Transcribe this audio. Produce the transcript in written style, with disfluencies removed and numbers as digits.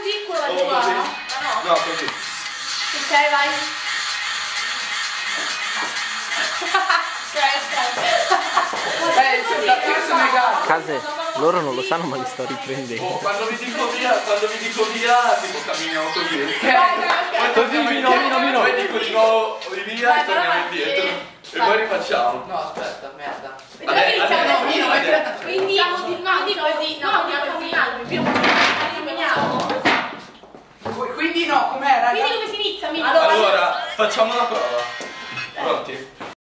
così, quello va O giù. così. No. No, così. Ok, vai. Case, loro non lo sanno ma li sto riprendendo. Oh, quando vi dico via, tipo camminiamo così. Così, Mino. Poi dico di nuovo via e torniamo indietro. E poi rifacciamo. No, aspetta, merda. Quindi così, no, Quindi no, com'è, raga? Quindi come si inizia, Mino? Allora, facciamo una prova.